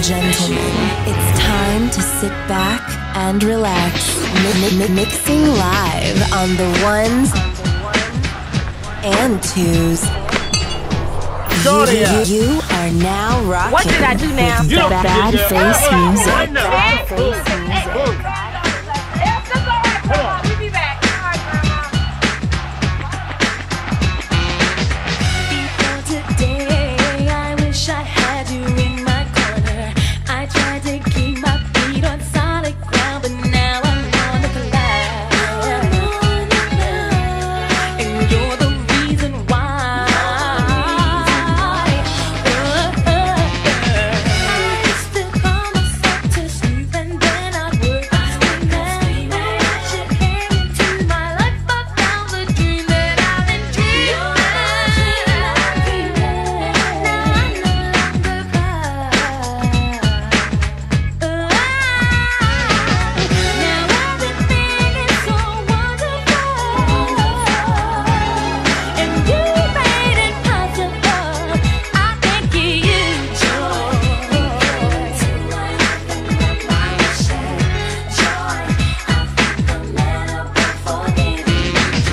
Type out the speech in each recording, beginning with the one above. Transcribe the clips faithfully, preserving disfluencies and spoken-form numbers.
gentlemen, it's time to sit back and relax. Mi mi mixing live on the ones and twos. You, you, you are now rocking. What did I do now? With ba Baddface music. Right now. Baddface music. We'll be back. Before today, I wish I had you in my corner. I tried to keep my feet on solid ground, but now I'm on the collide. And you're the reason why. I used to call myself to sleep and then I'd work. She came into my life, I found the dream that I've been dreaming. Now I no longer cry. Now everything is so wonderful, and you made it possible. I thank you, joy. Tonight I think that my share joy. I think the man above forgave you.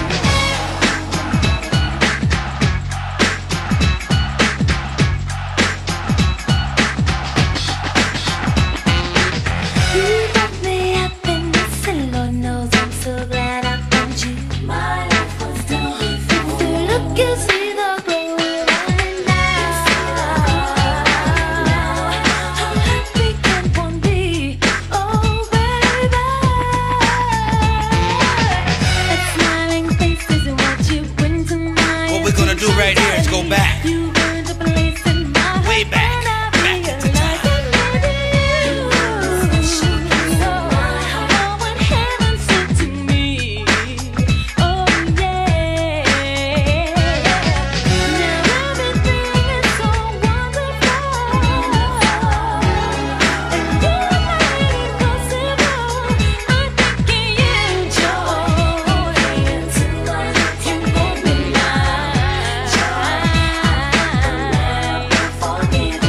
You got me up in this, and Lord knows I'm so glad I found you. My life was done before. If you look, you see the glow running down. How happy can one be? Oh, baby. That smiling face isn't what you bring to mind. What we're gonna do right here is go back. You earned a place in my heart. Way back. And I Back into realize that maybe you are what heaven sent to me. Oh yeah. Now everything is so wonderful, and you made it possible. I'm thanking you, joy. And tonight you gon' be mine. I'm forgiving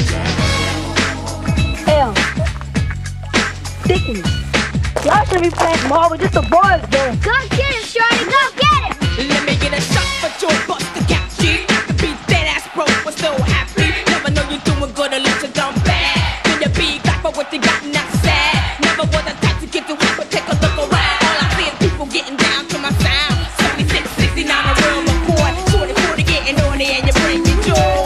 you, Hell. Ridiculous. Y'all should be playing more with just the boys game. Go get him, shorty, go get him! Let me get a shot for your bust to catch you. I could be dead ass broke, but still happy. Never know you're doing good unless you're done bad. Can you be back for what you got and that's sad? Never was the type to get too hot, but take a look around. All I see is people getting down to my sound. seventy-six, sixty-nine, a real record. forty, forty, getting horny and you bring me joy.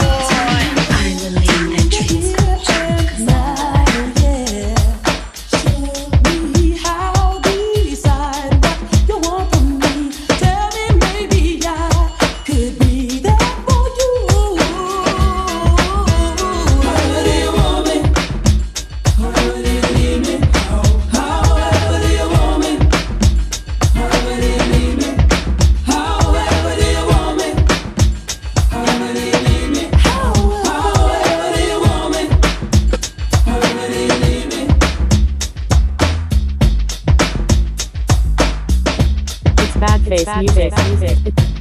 It's Baddface music. music.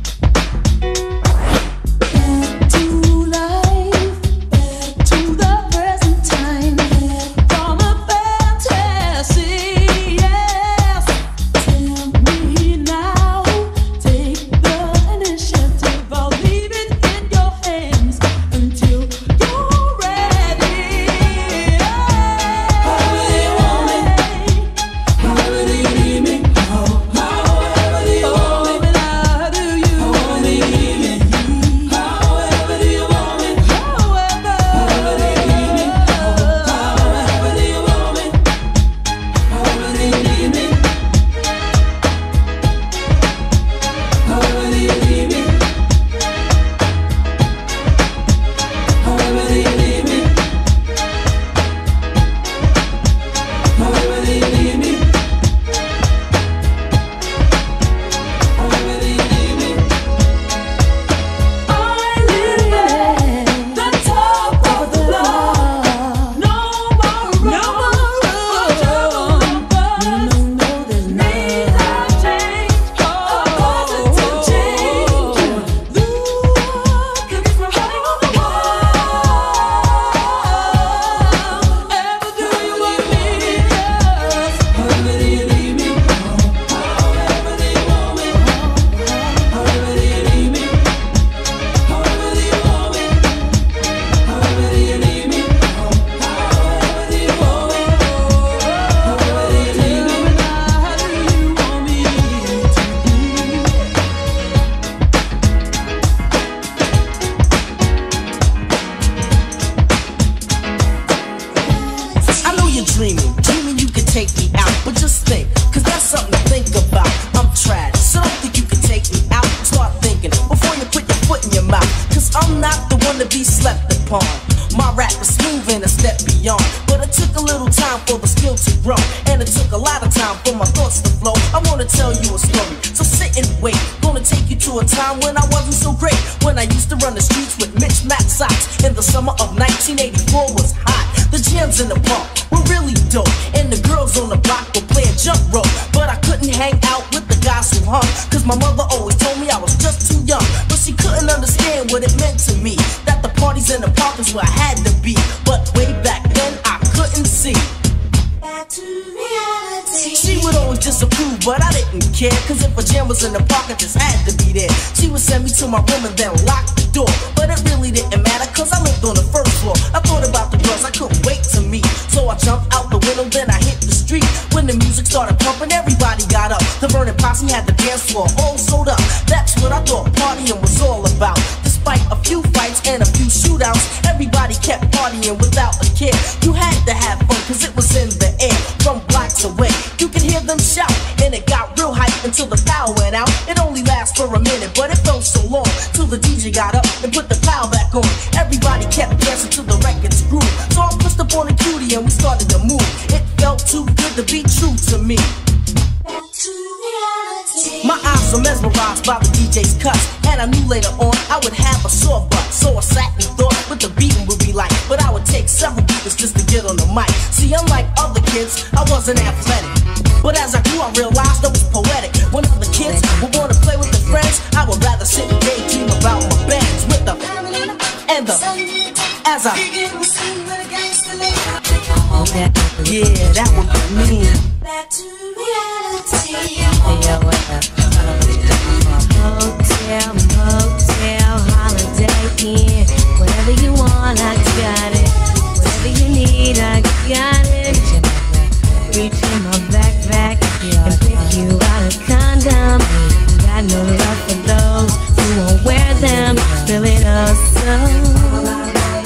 back to life, back to the present time, from a fantasy, yes. Tell me now, take the initiative. I'll leave it in your hands until you're ready. However you want me, however you need me, however you want me, oh, but I do you. take me out, but just think, cause that's something to think about. I'm trash, so don't think you can take me out. Start thinking before you put your foot in your mouth, cause I'm not the one to be slept upon. My rap is smooth and a step beyond, but it took a little time for the skill to grow, and it took a lot of time for my thoughts to flow. I wanna tell you a story, so sit and wait. Gonna take you to a time when I wasn't so great, when I used to run the streets with Mitch Mac socks. In the summer of nineteen eighty-four was hot. The jams in the park were really dope, and the girls on the block were playing jump rope. But I couldn't hang out with the guys who hung, cause my mother always told me I was just too young. But she couldn't understand what it meant to me, that the parties in the park is where I had to be. But way back then I couldn't see. Back to reality. She would always disapprove, but I didn't care, cause if a jam was in the park I just had to be there. She would send me to my room and then lock the door, but it really didn't matter cause I lived on the first floor. I thought about the girls I couldn't wait to meet, so I jumped out the window, then I hit the street. When the music started pumping, everybody got up. The Vernon Posse had the dance floor all sold up. That's what I thought partying was all about. Despite a few fights and a few shootouts, everybody kept partying without a care. You had to have fun cause it was in the air. From blocks away, you could hear them shout, and it got real hype until the power went out. It only lasts for a minute, but it felt so long, till the D J got up and put the power back on. Everybody kept dancing till the record's groove, so I pushed up on the cutie and we started to move. It felt too good to be true to me. My eyes were mesmerized by the D J's cuts, and I knew later on I would have a sore butt. So I sat and thought what the beating would be like, but I would take several beatings just to get on the mic. See, unlike other kids, I wasn't athletic, but as I grew I realized I was poetic. When other kids would want to play with their friends, I would rather sit and daydream about my bands with the and the as I yeah, that would be me. Back to reality. Hey, yo, what up? Hotel, motel, holiday inn. Whatever you want, I got it. Whatever you need, I got it. Reach in my backpack and pick you out a condom. Got no love for those who won't wear them. Fill it up so.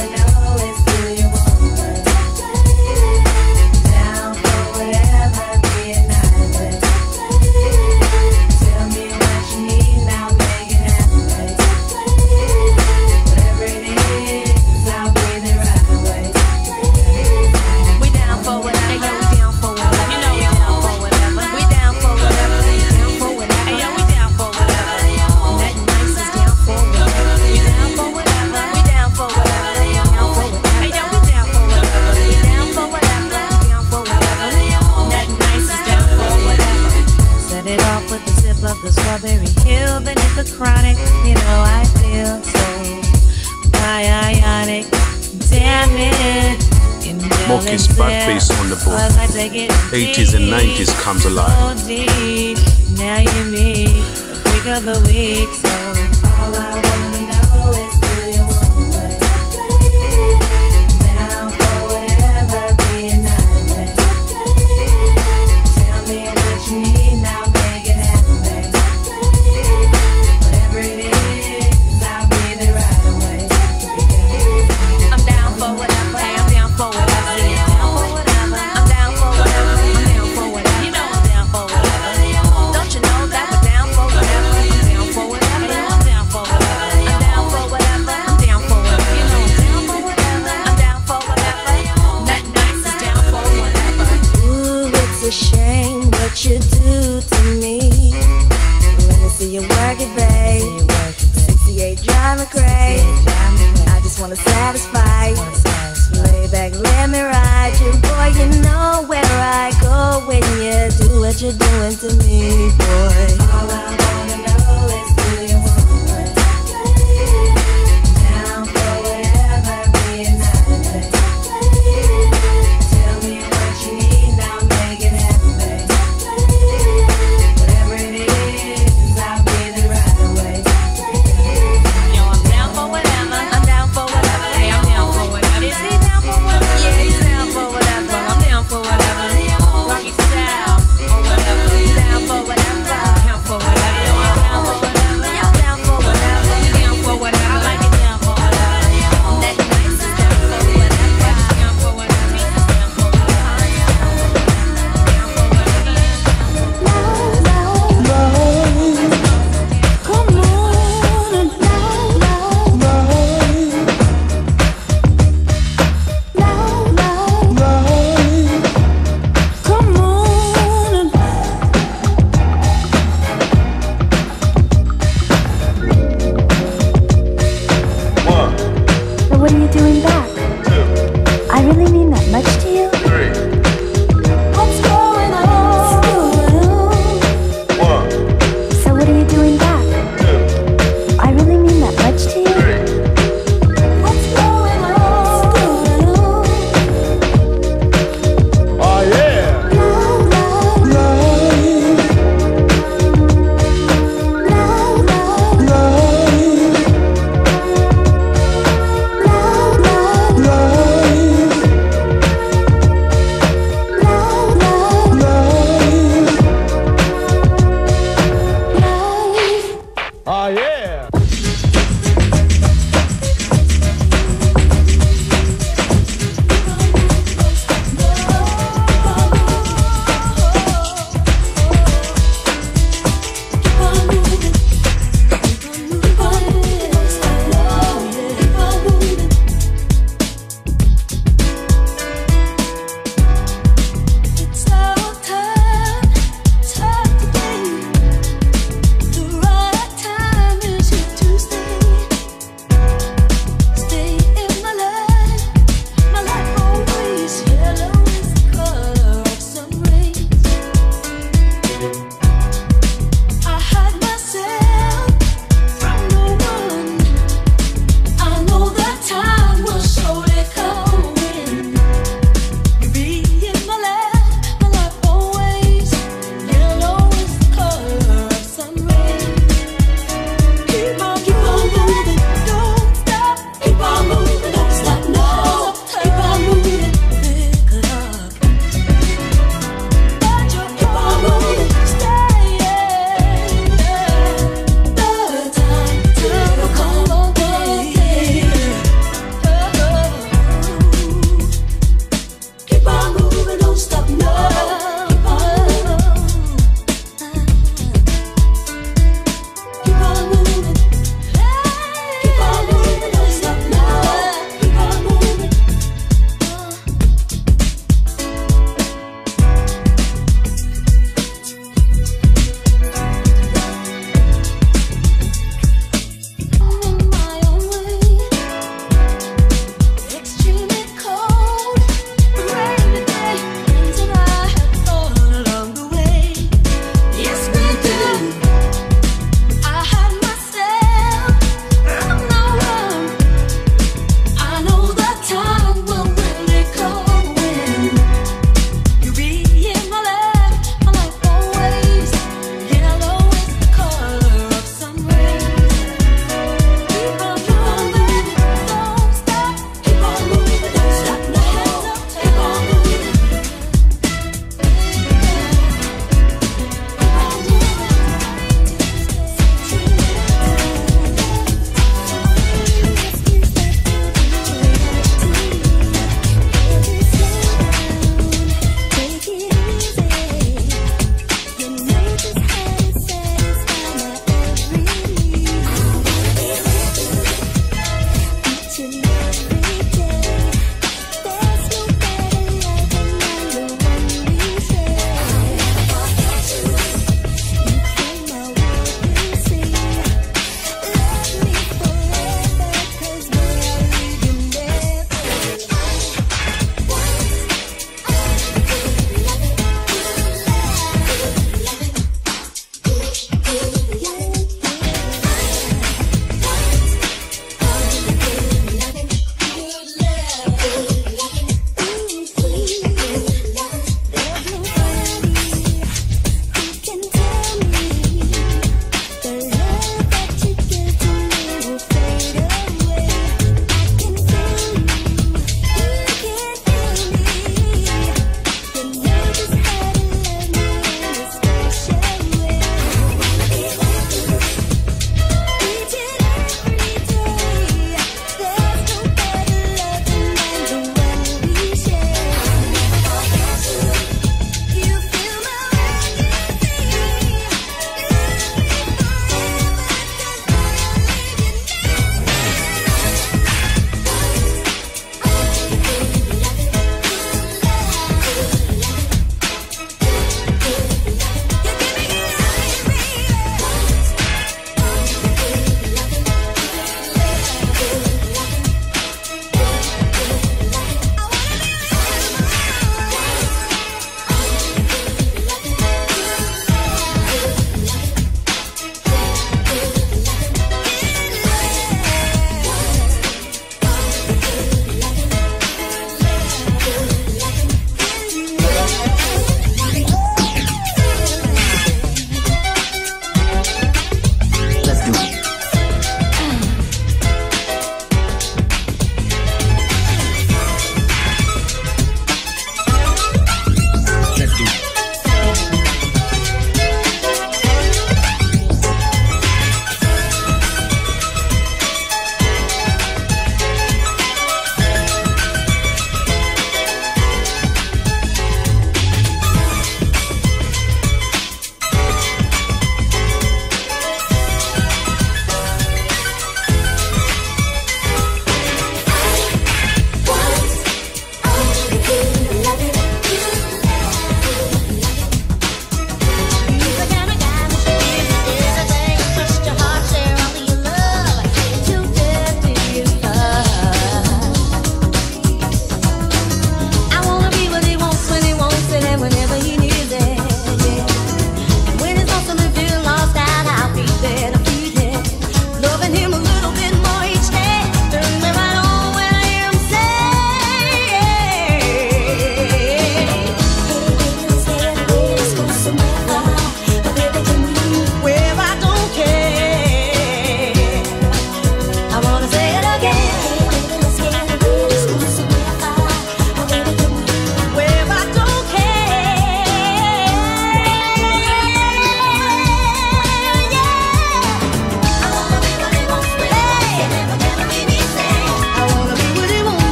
The Strawberry Hill, beneath the chronic, you know I feel so bionic. Damn it. Mokes Baddface on the board. eighties and nineties comes alive. Now you meet the freak of the week, so all I wanna know is do you want it? Down for whatever, be a night. Tell me what you need now. A shame what you do to me. Let me see you work it, babe. sixty-eight driving crazy. I just wanna satisfy. Lay back, let me ride you, boy. You know where I go when you do what you're doing to me, boy. All I wanna know is do you want it? Down for whatever, be a night. Tell me what you need now. For whatever, rocky style or whatever, down for whatever.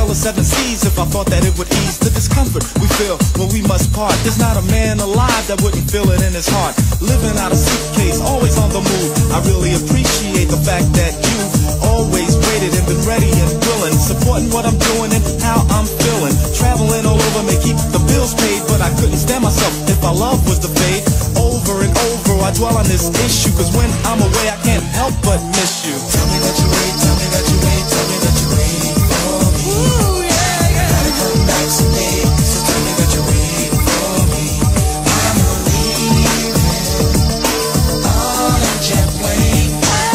the seven seas if I thought that it would ease the discomfort we feel when we must part. There's not a man alive that wouldn't feel it in his heart. Living out a suitcase, always on the move. I really appreciate the fact that you've always waited and been ready and willing, supporting what I'm doing and how I'm feeling. Traveling all over may keep the bills paid, but I couldn't stand myself if my love was the fade. Over and over I dwell on this issue, cause when I'm away I can't help but miss you. Tell me that you wait, tell me that you wait, tell me that you wait for me. Ooh, yeah, yeah. Gotta come back someday, so tell me that you wait for me. I'm leaving on a jet plane,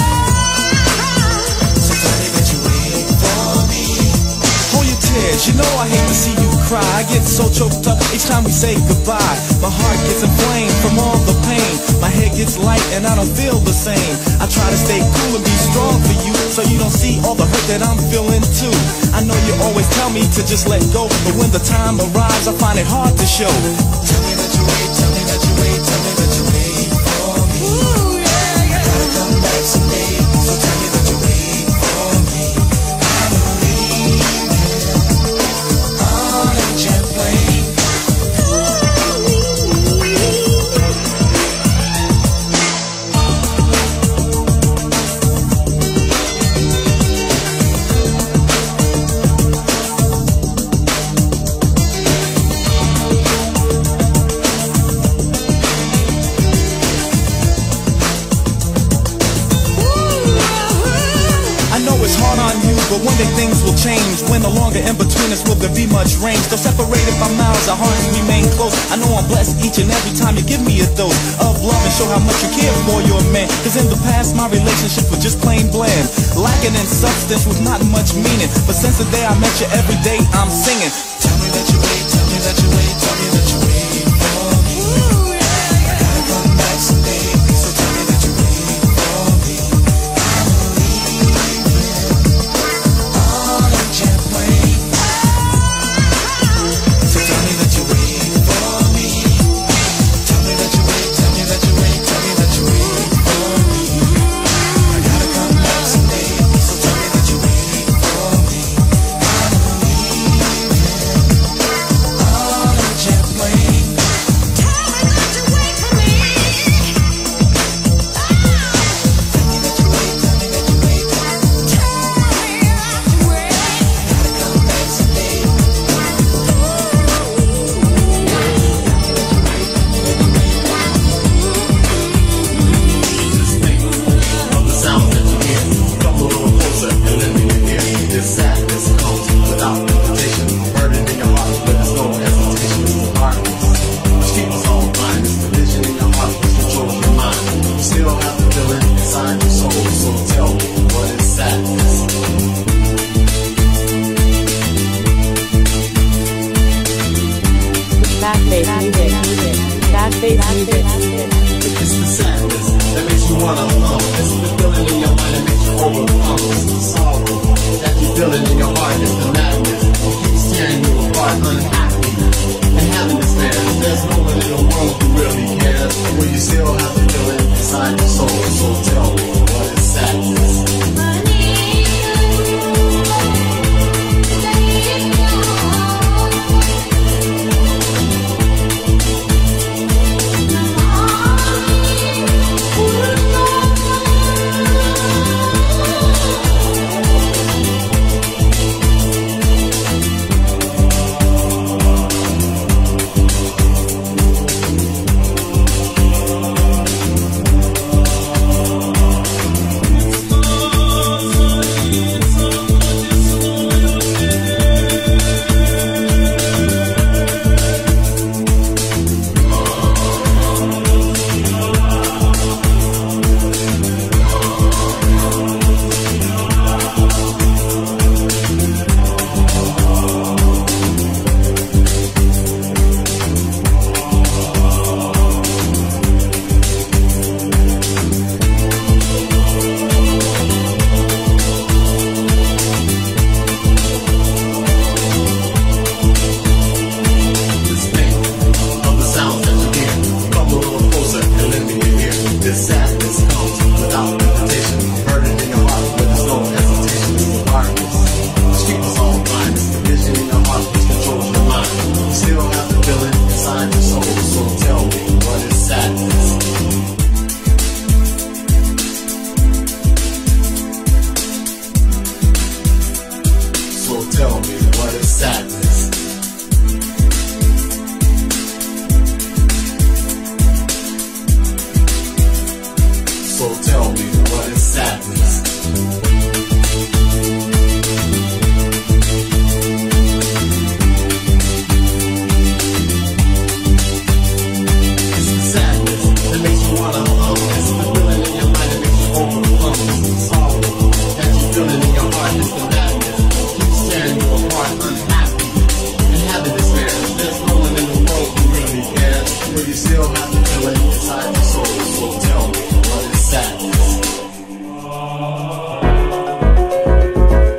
so tell me that you wait for me. Hold your tears, you know I hate to see you cry. I get so choked up each time we say goodbye. My heart gets inflamed from all the pain. My head gets light and I don't feel the same. I try to stay cool and be strong for you, so you don't see all the hurt that I'm feeling too. I know you always tell me to just let go, but when the time arrives I find it hard to show. Tell me that you wait, tell me that you wait, tell me that you wait for me. Ooh, yeah, yeah. Gotta come back someday, so tell me that you wait for me. I'm leaving on a jet plane. But one day things will change, when no longer in between us will there be much range. Though separated by miles, our hearts remain close. I know I'm blessed each and every time you give me a dose of love and show how much you care for your man. Cause in the past my relationship was just plain bland, lacking in substance with not much meaning. But since the day I met you, every day I'm singing. Tell me that you wait, tell me that you wait, tell me that you wait for me. Ooh, yeah, yeah. Gotta come back someday, so tell me that you wait for me. I'm leaving on a jet plane, so tell me that you wait for me. Tell me that you wait, tell me that you wait, tell me that you wait for me. I gotta come back someday, so tell me that you wait for me. I'm leaving on a jet plane. Tell me that you wait for me. Tell me that you wait, tell me that you wait. Tell me that you wait. Gotta come back someday. Of the sound that you hear, come a little closer and let me hear. This sadness comes without invitation, burden in your heart, but there's no hesitation. It's the darkness which keeps us all blind. It's the vision in your heart which controls your mind. You still have the feeling inside your soul, so tell me, what is sadness? Baddface music. Baddface music. It's the sadness that makes you wanna hum. It's the feeling in your mind that makes you overcome. It's the sorrow that you're feeling in your heart. It's the madness that keeps tearing you apart, unhappy and happiness there. There's no one in the world who really cares when you still have the feeling inside your soul. So tell me, what is sadness? what is sadness? It's the sadness that makes you wanna hum. It's the feeling in your mind that makes you overcome. It's the sorrow that you're feeling in your heart. It's the madness keeps tearing you apart, unhappy and having despair. There's no one in the world who really cares, but you still have to feel it inside your soul. So tell me, what is sadness?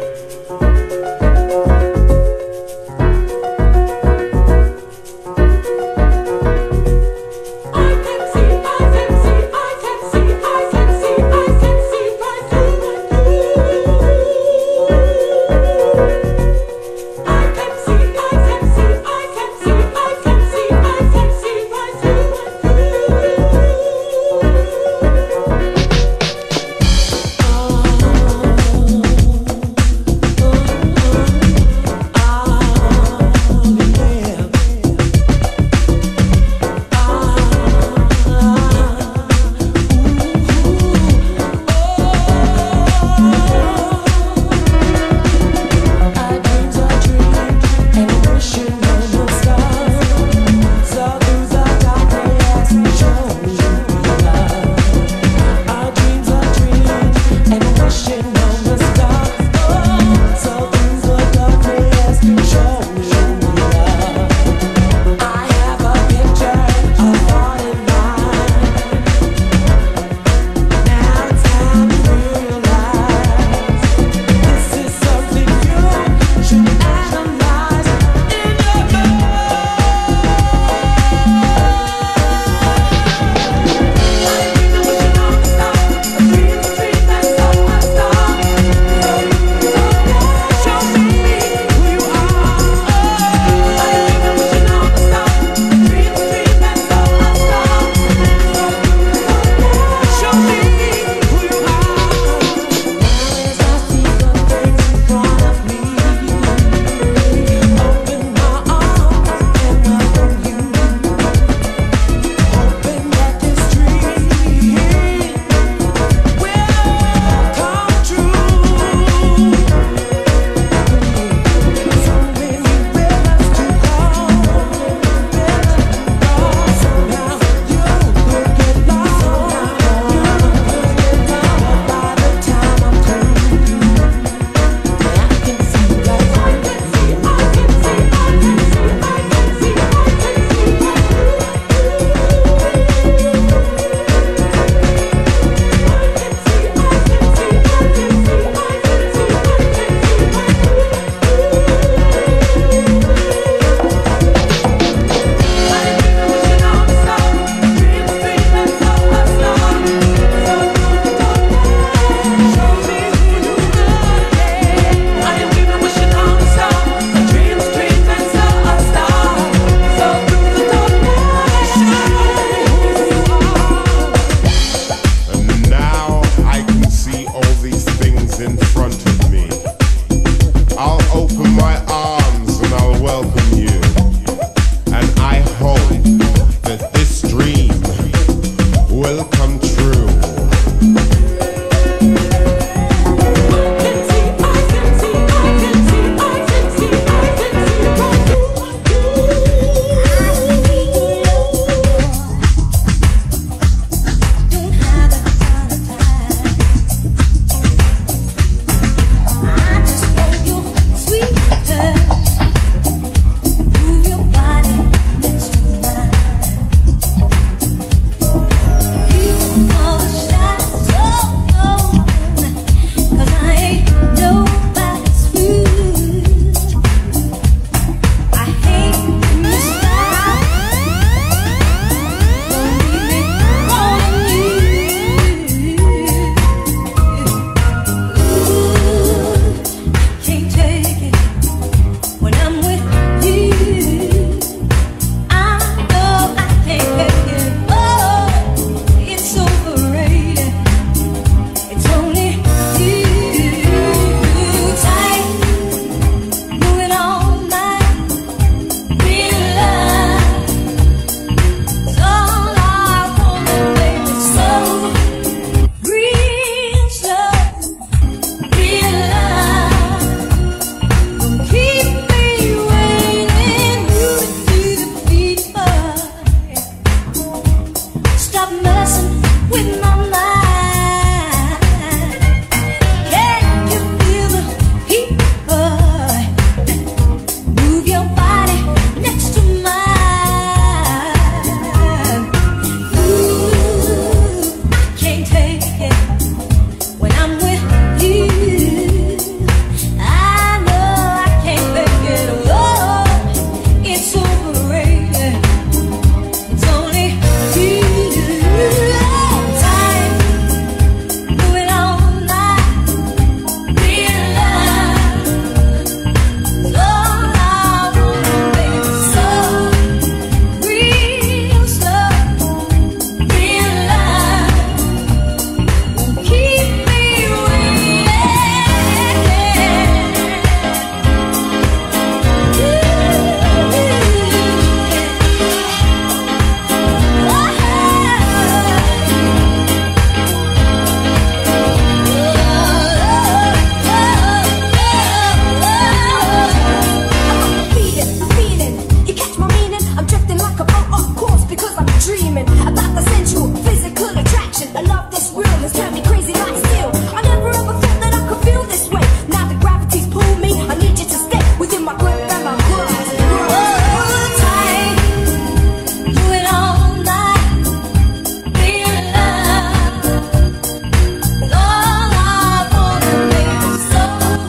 crazy like steel. I never ever thought that I could feel this way. Now the gravity's pulled me, I need you to stay within my grip and my grip. Hold tight, do it all night. Feel love, all I wanna make is so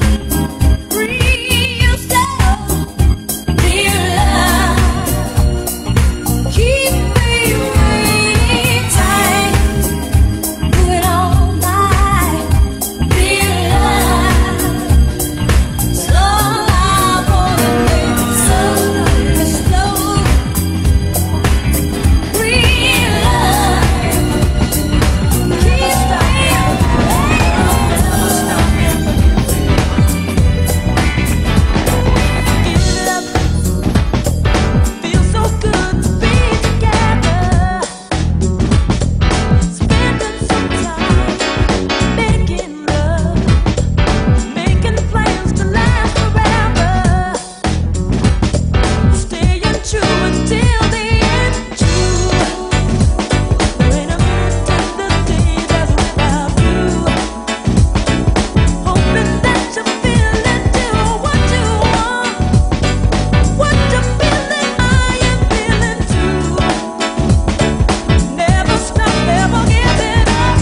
real slow. Feel love, keep me waiting tight. Do it all night. Feel love, it's all I wanna make is so slow. Real love, keep me feels so good to be together, spending some time making love, making plans to last forever, staying true until the end. True, there ain't a minute in the day that's without you. Hoping that you feel it too. What you want, what you feeling, I am feeling too. Never stop, never give it up.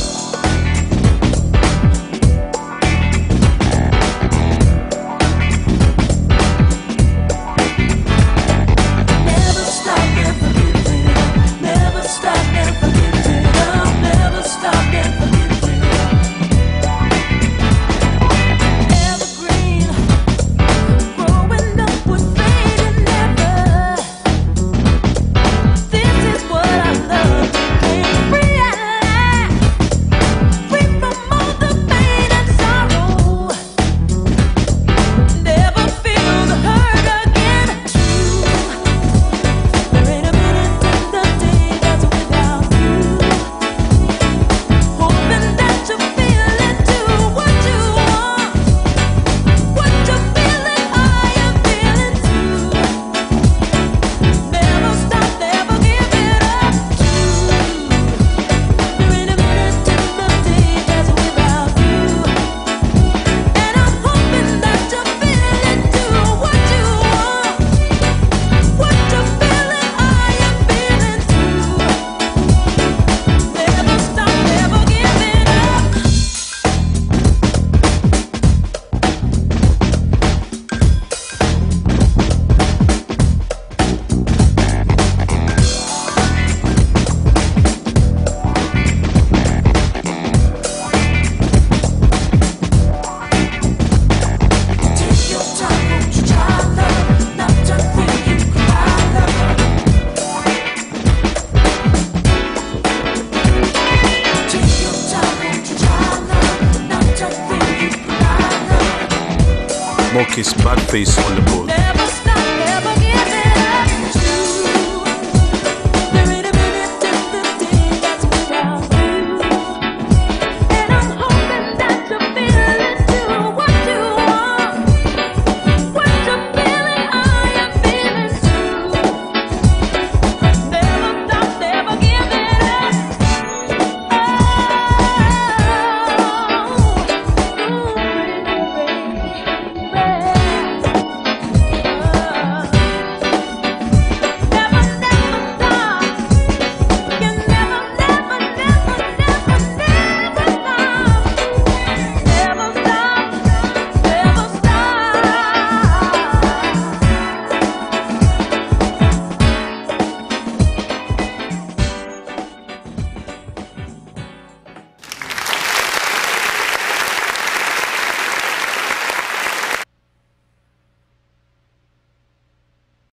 Never stop, never give it up. Never stop, never give it up. Never stop, never give it up. Evergreen, growing up with fading never. This is what I love. Can't realize, free from all the pain and sorrow. Never feel the hurt again. True, there ain't a minute in the day that's without you. Hoping that you feel it too. What you want, what you feeling, I am feeling too. Never stop, never give it up. True, there ain't a minute in the day that's without you. And I'm hoping that you feel it too. What you want, what you feeling, I am feeling too. Never stop, never give it up. Take your time, won't you try love? Not just think you cry love. Take your time, won't you try love? Not just think you cry love. Mokes Baddface on the board. Never